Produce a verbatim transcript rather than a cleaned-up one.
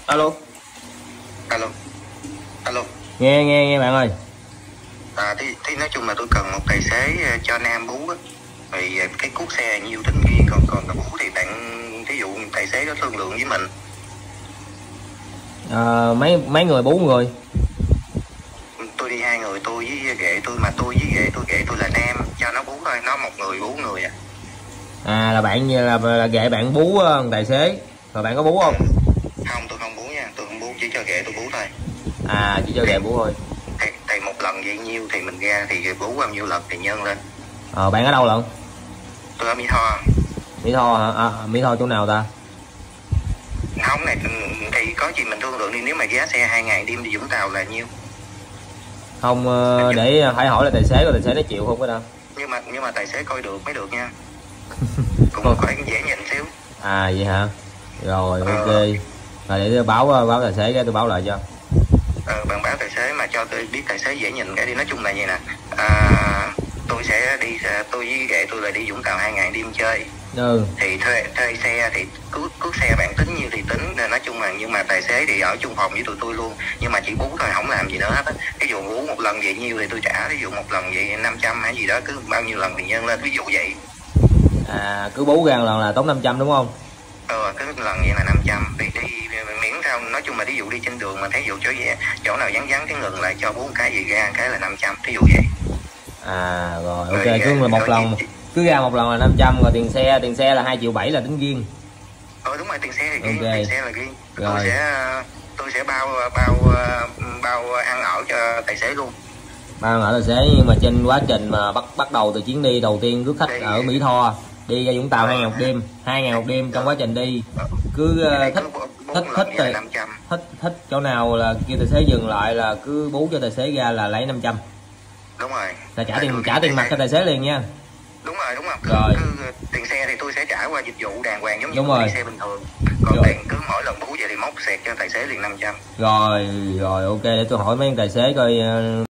Alo. Alo. Alo. Nghe nghe nghe bạn ơi. À thì, thì nói chung là tôi cần một tài xế cho Nam bú á. Vì cái cuốc xe nhiêu tính riêng, còn còn cái bú thì bạn thí dụ tài xế có thương lượng với mình. À, mấy mấy người bốn người. Tôi đi hai người, tôi với ghệ tôi, mà tôi với ghệ tôi ghệ tôi là Nam, cho nó bú thôi, nó một người bốn người à. À là bạn là, là ghệ bạn bú uh, tài xế, rồi bạn có bú không? Không, tôi không bú nha, tôi không bú, chỉ cho ghệ tôi bú thôi. À chỉ cho ghệ bú thôi. Thì, thì một lần vậy nhiêu thì mình ra thì bú bao nhiêu lần thì nhân lên. Ờ bạn ở đâu lận? Tôi ở Mỹ Tho. Mỹ Tho hả? À, Mỹ Tho chỗ nào ta? Không này thì có gì mình thương lượng đi, nếu mà giá xe hai ngàn đêm đi Vũng Tàu là nhiêu? Không uh, để phải hỏi là tài xế, rồi tài xế nó chịu không cái đâu. Nhưng mà nhưng mà tài xế coi được mới được nha. Cũng phải dễ nhìn xíu. À vậy hả? Rồi ok. Rồi để tôi báo báo tài xế cái tôi báo lại cho. Ờ, bạn báo tài xế mà cho tôi biết tài xế dễ nhìn cái đi. Nói chung là vậy nè, à, tôi sẽ đi, tôi với ghệ tôi là đi Vũng Tàu hai ngày đêm chơi. Ừ. Thì thuê thuê xe thì cước cước xe bạn tính nhiêu thì tính. Nói chung là nhưng mà tài xế thì ở chung phòng với tụi tôi luôn, nhưng mà chỉ bú thôi, không làm gì nữa hết á. Ví dụ bú một lần vậy nhiêu thì tôi trả, ví dụ một lần vậy năm trăm hay gì đó, cứ bao nhiêu lần thì nhân lên, ví dụ vậy. À cứ bú ra lần là tốn năm trăm đúng không? Ờ, cái lần vậy là năm trăm. Thì đi miễn sao, nói chung là ví dụ đi trên đường mà thấy dụ chỗ gì chỗ nào vắng vắng cái ngừng lại cho bốn cái gì ra cái là năm trăm, ví dụ vậy. À rồi ok, Rồi, cứ là một lần gì? Cứ ra một lần là năm trăm, rồi tiền xe tiền xe là hai triệu bảy là tính riêng. Ờ đúng rồi, tiền xe thì riêng, okay. Tiền xe là riêng. Rồi. Tôi sẽ tôi sẽ bao bao bao ăn ở cho tài xế luôn. Bao ở tài xế, nhưng mà trên quá trình mà bắt bắt đầu từ chuyến đi đầu tiên rước khách đi, ở Mỹ Tho đi ra Vũng Tàu hai ngày một đêm, hai ngày một đêm trong quá trình đi cứ uh, thích thích thích thích, thích thích chỗ nào là kêu tài xế dừng lại là cứ bú cho tài xế ra là lấy năm trăm. Đúng rồi. Là trả tiền trả tiền mặt cho tài xế liền nha. Đúng rồi, đúng rồi. Cứ, rồi. Cứ, tiền xe thì tôi sẽ trả qua dịch vụ đàng hoàng giống như đúng đi xe bình thường. Còn rồi. Tiền cứ mỗi lần bú vậy thì móc xẹt cho tài xế liền năm trăm. Rồi rồi ok, để tôi hỏi mấy anh tài xế coi. Uh...